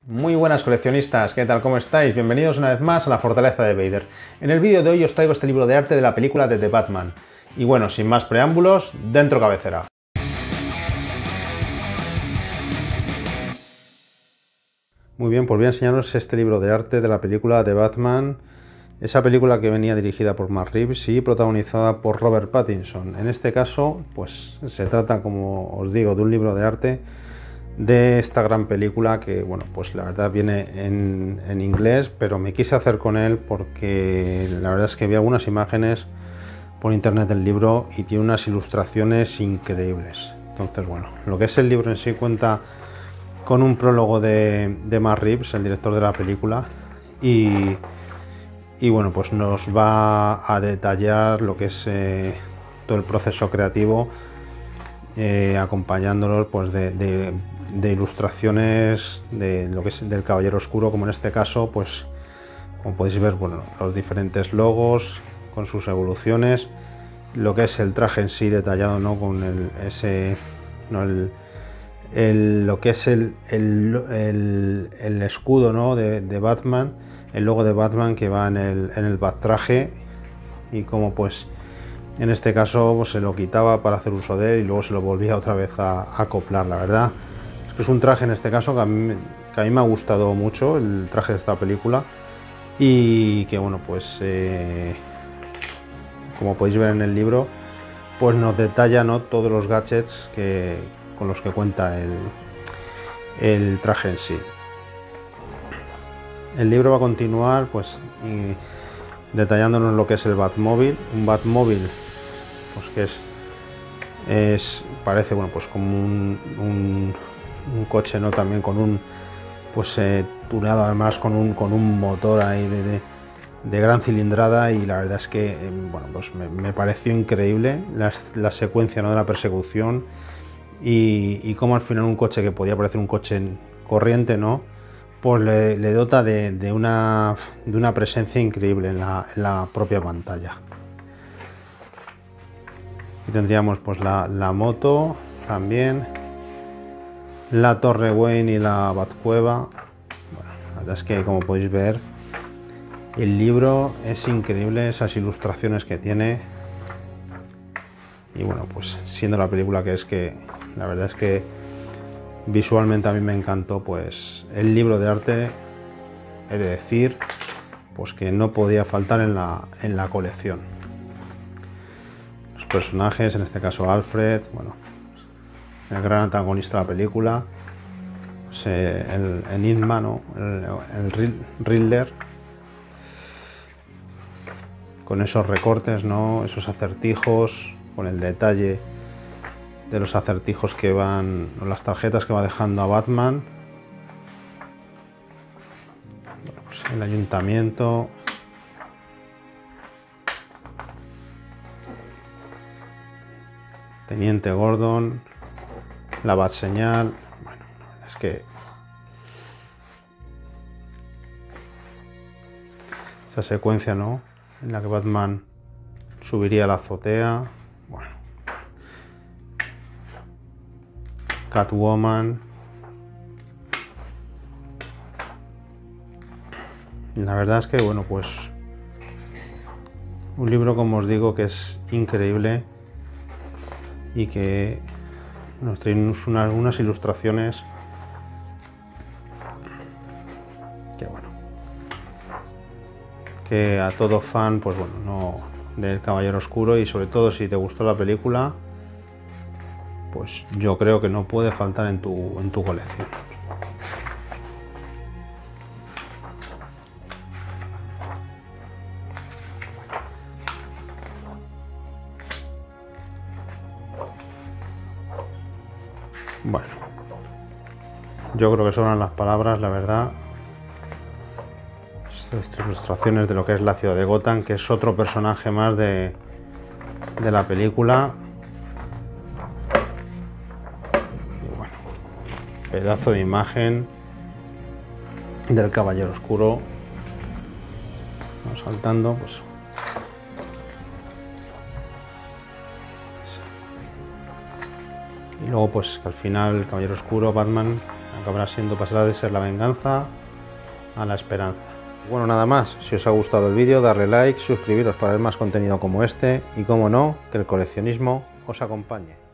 Muy buenas coleccionistas, ¿qué tal? ¿Cómo estáis? Bienvenidos una vez más a la Fortaleza de Vader. En el vídeo de hoy os traigo este libro de arte de la película de The Batman. Y bueno, sin más preámbulos, dentro cabecera. Muy bien, pues voy a enseñaros este libro de arte de la película de Batman. Esa película que venía dirigida por Matt Reeves y protagonizada por Robert Pattinson. En este caso, pues se trata, como os digo, de un libro de arte de esta gran película que, bueno, pues la verdad viene en inglés, pero me quise hacer con él porque la verdad es que vi algunas imágenes por internet del libro y tiene unas ilustraciones increíbles. Entonces, bueno, lo que es el libro en sí cuenta con un prólogo de Matt Reeves, el director de la película, y bueno, pues nos va a detallar lo que es todo el proceso creativo, acompañándolos pues de ilustraciones de lo que es del Caballero Oscuro, como en este caso, pues como podéis ver, bueno, los diferentes logos con sus evoluciones, lo que es el traje en sí detallado, ¿no? Con lo que es el escudo, ¿no? de Batman, el logo de Batman que va en el Bat-traje, y como pues en este caso pues, se lo quitaba para hacer uso de él y luego se lo volvía otra vez a acoplar. La verdad es que es un traje en este caso que a mí me ha gustado mucho, el traje de esta película, y que bueno, pues como podéis ver en el libro, pues nos detalla, ¿no? Todos los gadgets con los que cuenta el traje en sí. El libro va a continuar pues detallándonos lo que es el Batmóvil, un Batmóvil pues que parece, bueno, pues como un coche, ¿no? También con un pues tuneado, además con un motor ahí de gran cilindrada, y la verdad es que bueno, pues me pareció increíble la secuencia, ¿no? De la persecución, y cómo al final un coche que podía parecer un coche corriente, ¿no? Pues le dota de una presencia increíble en la propia pantalla. Aquí tendríamos pues la moto también, la Torre Wayne y la Batcueva. Bueno, la verdad es que, como podéis ver, el libro es increíble, esas ilustraciones que tiene, y bueno, pues siendo la película que es, que la verdad es que visualmente a mí me encantó, pues el libro de arte, he de decir, pues que no podía faltar en la colección. Los personajes, en este caso Alfred, bueno, el gran antagonista de la película, pues, el Enigma, ¿no? el Riddler, con esos recortes, ¿no? Esos acertijos, con el detalle de los acertijos que van, las tarjetas que va dejando a Batman. Bueno, pues el ayuntamiento, Teniente Gordon, la Bat-señal. Bueno, es que esa secuencia, ¿no? En la que Batman subiría a la azotea. Bueno, Catwoman. La verdad es que, bueno, pues un libro, como os digo, que es increíble y que nos trae unas ilustraciones que, bueno, que a todo fan, pues bueno, no, del Caballero Oscuro, y sobre todo si te gustó la película, pues yo creo que no puede faltar en tu colección. Bueno, yo creo que sobran las palabras, la verdad. Estas ilustraciones de lo que es la ciudad de Gotham, que es otro personaje más de la película. Y bueno, pedazo de imagen del Caballero Oscuro. Vamos saltando, pues. Y luego pues que al final el Caballero Oscuro, Batman, pasará de ser la venganza a la esperanza. Bueno, nada más. Si os ha gustado el vídeo, darle like, suscribiros para ver más contenido como este y, como no, que el coleccionismo os acompañe.